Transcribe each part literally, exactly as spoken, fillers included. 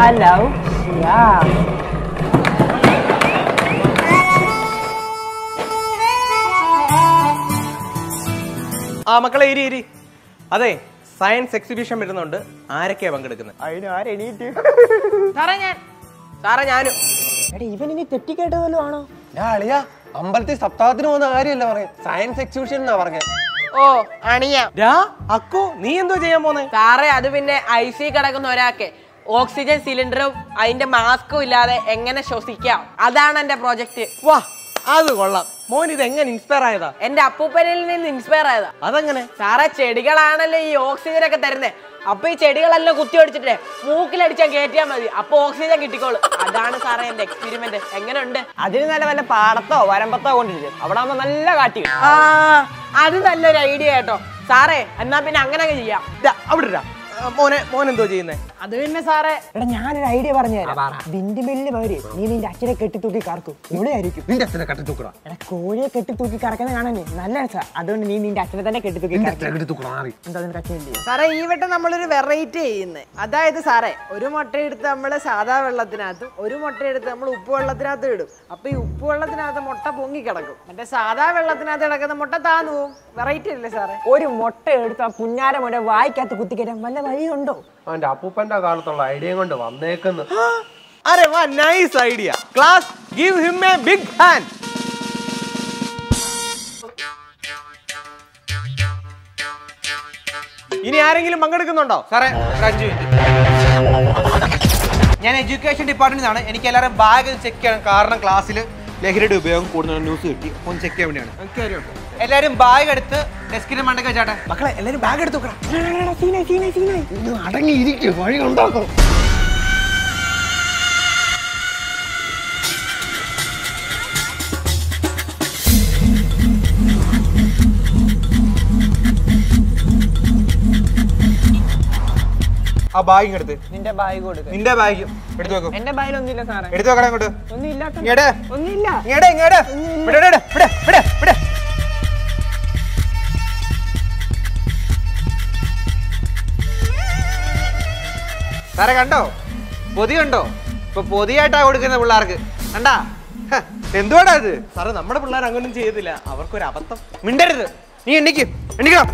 Hello. Yeah. ആ മക്കളെ ഇരി ഇരി. അതെ, സയൻസ് എക്സിബിഷൻ വരുന്നുണ്ട്. ആരൊക്കെയാ പങ്കെടുക്കുന്നത്? അതിന് ആരെണീറ്റ്? സാറേ ഞാൻ സാറേ ഞാനും. എടാ ഇവൻ ഇനി തെറ്റിക്കേട്ടത് വല്ലതും ആണോ? അളിയാ അമ്പലത്തിൽ സപ്താഹത്തിന് പോകുന്ന കാര്യമല്ല പറഞ്ഞ, സയൻസ് എക്സിബിഷൻ എന്നാ പറഞ്ഞ. ഓ അണിയാ അക്കു, നീ എന്തോ ചെയ്യാൻ പോന്നെ? സാറേ അത് പിന്നെ ഐ സി കിടക്കുന്ന ഒരാൾക്ക് ഓക്സിജൻ സിലിണ്ടറും അതിന്റെ മാസ്കും ഇല്ലാതെ എങ്ങനെ ശ്വസിക്കാം, അതാണ് എന്റെ പ്രോജക്റ്റ്. വാ, അത് കൊള്ളാം. മോൻ ഇത് എങ്ങനെ ഇൻസ്പയർ ആയതാ? എന്റെ അപ്പൂപ്പനിൽ നിന്ന് ഇൻസ്പയർ ആയതാ. അതെങ്ങനെ? സാറേ ചെടികളാണല്ലോ ഈ ഓക്സിജൻ ഒക്കെ തരുന്നേ. അപ്പൊ ഈ ചെടികളെല്ലാം കുത്തി ഒടിച്ചിട്ടേ മൂക്കിലടിച്ചാൽ കയറ്റിയാ മതി, അപ്പൊ ഓക്സിജൻ കിട്ടിക്കോളും. അതാണ് സാറേ എന്റെ എക്സ്പെരിമെന്റ്. എങ്ങനെയുണ്ട്? അതിന് നല്ല വല്ല പാടത്തോ വരമ്പത്തോ കൊണ്ടിരിക്കും, അവിടെ ആകുമ്പോ നല്ല കാട്ടി. ആ അത് നല്ലൊരു ഐഡിയ കേട്ടോ സാറേ. എന്നാ പിന്നെ അങ്ങനെ ചെയ്യാം. അവിടെ മോനെ മോൻ എന്തോ ചെയ്യുന്നേ? അത് പിന്നെ സാറേ എടാ ഞാനൊരു ഐഡിയ പറഞ്ഞു തരാം. വിൻഡ് മില്ലിന് പകരം നീ നിന്റെ അച്ഛനെ കെട്ടി തൂക്കി കറക്കും, എവിടെയായിരിക്കും? നിന്റെ അച്ഛനെ കെട്ടി തൂക്കണം. എടാ കോഴിയെ കെട്ടി തൂക്കി കറക്കുന്ന കാണാനേ നല്ല രസാ. അതുകൊണ്ട് നീ നിന്റെ അച്ഛനെ തന്നെ കെട്ടി തൂക്കി കറക്കും. എന്താ അതിന് അച്ഛനില്ലേ? സാറേ ഈ വട്ടം നമ്മളൊരു വെറൈറ്റി ചെയ്യുന്നത്. അതായത് സാറേ ഒരു മുട്ട എടുത്ത് നമ്മള് സാധാ വെള്ളത്തിനകത്തും ഒരു മുട്ട എടുത്ത് നമ്മൾ ഉപ്പ് വെള്ളത്തിനകത്തും ഇടും. അപ്പൊ ഈ ഉപ്പ് വെള്ളത്തിനകത്ത് മുട്ട പൊങ്ങി കിടക്കും, മറ്റേ സാധാ വെള്ളത്തിനകത്ത് കിടക്കുന്ന മുട്ട താന്നു പോവും. വെറൈറ്റി അല്ലേ സാറേ? ഒരു മുട്ട എടുത്ത് ആ പുഞ്ഞാര മുട്ട വായിക്കകത്ത് കുത്തിക്കയറ്റാൻ വല്ല വഴിയുണ്ടോ? അവന്റെ അപ്പൂപ്പന്റെ കാലത്തുള്ള ഐഡിയ കൊണ്ട് വന്നേക്കുന്നു. അരെ വാ, nice idea. Class, give him a big hand. ഇനി ആരെങ്കിലും പങ്കെടുക്കുന്നുണ്ടോ? സാറേ ഒരു അഞ്ച് മിനിറ്റ്. ഞാൻ എഡ്യൂക്കേഷൻ ഡിപ്പാർട്ട്മെന്റിൽ നിന്നാണ്. എനിക്ക് എല്ലാവരും ബാഗ് ചെക്ക് ചെയ്യണം, കാരണം ക്ലാസ്സിൽ ലഹരിയുടെ ഉപയോഗം കൂടുന്ന ന്യൂസ് കിട്ടി. ഒന്ന് ചെക്ക് ചെയ്യാൻ വേണ്ടിയാണ്. എല്ലാവരും ബാഗ് എടുത്ത് ഡെസ്കിന് മണ്ടക്ക് വെച്ചാട്ടെ. മക്കളെ എല്ലാരും ബാഗ് എടുത്തു നോക്കണം. അടങ്ങിയിരിക്കും, വഴി ഉണ്ടാക്കും. ആ ബാഗ് എടുത്ത് നിന്റെ ബാഗ് കൊടുക്ക. നിന്റെ ബാഗ് എടുത്തു വെക്കും. എന്റെ ബാഗിൽ ഒന്നുമില്ല സാറേ. എടുത്തു വെക്കണം ഇങ്ങോട്ട്. ഒന്നുമില്ല ഇങ്ങോട്ട് ഒന്നുമില്ല. ഇങ്ങോട്ട് ഇങ്ങോട്ട് ഇവിടെ ഇവിടെ ഇവിടെ ഇവിടെ ഇവിടെ. സാറേ കണ്ടോ പൊതി കണ്ടോ? ഇപ്പൊ പൊതിയായിട്ടാ കൊടുക്കുന്ന പിള്ളേർക്ക്. കണ്ടാ എന്തുവാടാ ഇത്? സാറേ നമ്മുടെ പിള്ളേർ അങ്ങനൊന്നും ചെയ്തില്ല, അവർക്കൊരു അബദ്ധം. മിണ്ടരുത്. നീ എണ്ണിക്ക് എണ്ണിക്കണം.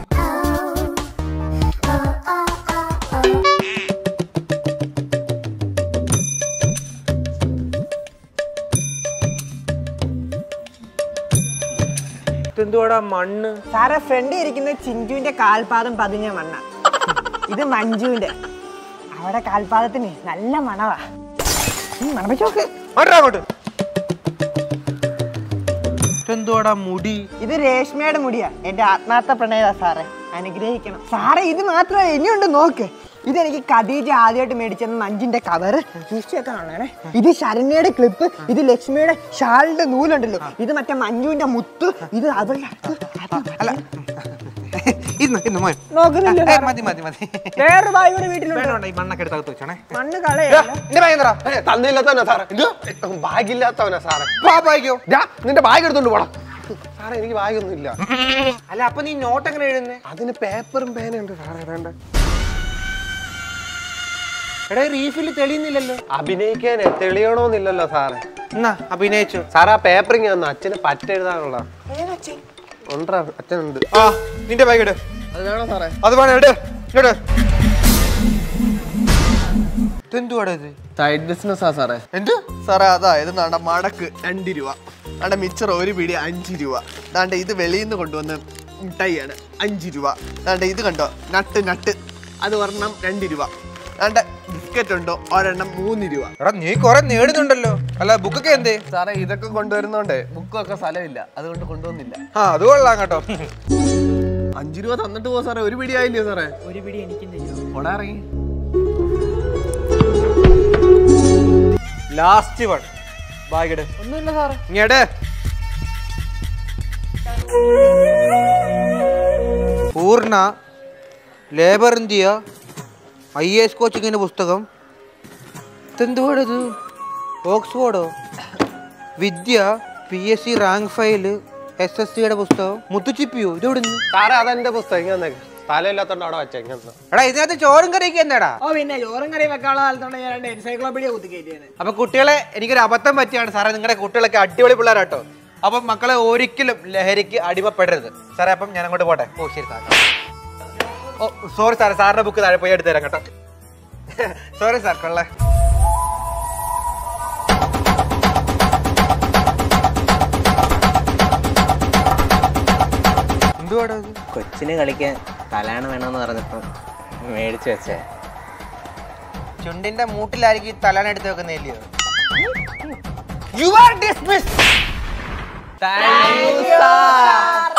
എന്തുവാടാ മണ്ണ്? സാറെ ഫ്രണ്ട് ഇരിക്കുന്ന ചിഞ്ചുവിന്റെ കാൽപാദം പതിഞ്ഞ മണ്ണ, ഇത് മഞ്ജുവിന്റെ. അവിടെ കാൽപാദത്തിന് നല്ല മണവാ. മണപ്പിച്ചോക്ക്. അങ്ങോട്ട് എന്തുവാടാ മുടി? ഇത് രേഷ്മയുടെ മുടിയാ, എന്റെ ആത്മാർത്ഥ പ്രണയതാ സാറേ, അനുഗ്രഹിക്കണം സാറേ. ഇത് മാത്രമേ ഇനിയുണ്ട്, നോക്ക്. ഇതെനിക്ക് ഖദീജ ആദ്യമായിട്ട് മേടിച്ചെന്ന് മഞ്ജിന്റെ കവറ് സൂക്ഷിച്ചേക്കാണേ. ഇത് ശരണ്യയുടെ ക്ലിപ്പ്, ഇത് ലക്ഷ്മിയുടെ ഷാളിന്റെ നൂലുണ്ടല്ലോ, ഇത് മറ്റേ മഞ്ജുവിന്റെ മുത്ത്, ഇത് അവളുടെ വേറൊരു ബാഗ് കൂടെ വീട്ടിലുണ്ട്. മണ്ണൊക്കെ എടുത്ത് വെച്ചാണേ. മണ്ണ് കളയാ തന്നില്ലാത്തവനാ സാറേ. ബാഗില്ലാത്തവനാ സാറേ. നിന്റെ ബാഗ് എടുത്തോണ്ട് പോടാ സാറേ. എനിക്ക് ബാഗൊന്നും ഇല്ല. അല്ല അപ്പൊ നീ നോട്ട് എങ്ങനെ എഴുതുന്നേ? അതിന് പേപ്പറും പേനയുണ്ട് സാറേ. വേണ്ട. എടാ റീഫില് തെളിയുന്നില്ലല്ലോ. അഭിനയിക്കാൻ തെളിയണമെന്നില്ലല്ലോ സാറേ. എന്നാ അഭിനയിച്ചു. സാറേ ആ പേപ്പറിങ് വന്നു, അച്ഛന് പറ്റെഴുതാനുള്ള ഉണ്ടാ. അച്ഛനുണ്ട്. ആ നിന്റെ ബാഗ് ഇട്. അത് വേണോ സാറേ? അത് വേണം, ഇട് ഇട്. എന്തുവാടാ ഇത്? സൈഡ് ബിസിനസ്സാ സാറേ. എന്ത് സാറേ? അതായത് നാണ്ട മടക്ക് രണ്ട് രൂപ, നാണ്ട മിച്ചർ ഒരു പിടി അഞ്ച് രൂപ, നാണ്ട ഇത് വെളിയിൽ നിന്ന് കൊണ്ടുവന്ന് മിഠായിയാണ് അഞ്ച് രൂപ, നാണ്ട ഇത് കണ്ടോ നട്ട് നട്ട് അത് ഒരെണ്ണം രണ്ട് രൂപ, നാണ്ട ബിസ്ക്കറ്റ് ഉണ്ടോ ഒരെണ്ണം മൂന്ന് രൂപ. എടാ നീ കൊറേ നേടുന്നുണ്ടല്ലോ. അല്ല ബുക്കൊക്കെ എന്തേ? സാറേ ഇതൊക്കെ കൊണ്ടുവരുന്നോണ്ടേ ബുക്കൊക്കെ സ്ഥലമില്ല, അതുകൊണ്ട് കൊണ്ടുവന്നില്ല. ആ അത് കൊള്ളാം കേട്ടോ. അഞ്ച് രൂപ തന്നിട്ട് പോ സാറേ. ഒരു പിടി ആയില്ലേ സാറേ? ഒരു പിടി എനിക്ക് ഓടാ ഇറങ്ങി. ലാസ്റ്റ് വൺ ബാഗ് ഇട്. ഒന്നുമില്ല സാറേ. ഇങ്ങട് Poorna labour India I A S കോച്ചിങ്ങിന്റെ പുസ്തകം. ഇതെന്തുവാടത്? ഓക്സ്ഫോർഡോ? Vidya P S C rank file S S സിയുടെ പുസ്തകം. മുത്തുച്ചിപ്പിയോ? ഇതെവിടെ നിന്ന്? സാറേ അതെന്റെ പുസ്തകം. സ്ഥലമില്ലാത്തോണ്ട് അവിടെ വെച്ചേക്കുന്നത്. എടാ ഇതിനകത്ത് ചോറും കറിയൊക്കെ എന്താടാ? ഓ പിന്നെ ചോറും കറി വെക്കാനുള്ള കാലത്തോണ്ട് ഞാൻ രണ്ട് എൻസൈക്ലോപീഡിയ കുത്തിക്കയറ്റിയാണ്. അപ്പൊ കുട്ടികളെ എനിക്കൊരു അബദ്ധം പറ്റിയാണ് സാറേ. നിങ്ങളുടെ കുട്ടികളൊക്കെ അടിപൊളി പിള്ളേരാട്ടോ. അപ്പൊ മക്കളെ ഒരിക്കലും ലഹരിക്ക് അടിമപ്പെടരുത് സാറേ. അപ്പം ഞാൻ അങ്ങോട്ട് പോട്ടെ. ഓ ശരി സാർ. ഓ സോറി സാറേ, സാറിന്റെ ബുക്ക് താഴെ പോയി എടുത്തു തരാം കേട്ടോ. Sorry sir. കൊള്ളേ എന്തുവാടോ ഇത്? കൊച്ചിന് കളിക്കാൻ തലാണ വേണമെന്ന് പറഞ്ഞപ്പോ മേടിച്ചു വെച്ചേ. ചുണ്ടിന്റെ മൂട്ടിലായിരിക്കും തലാൻ എടുത്ത് വെക്കുന്നില്ലയോ? You are dismissed. Thank you sir.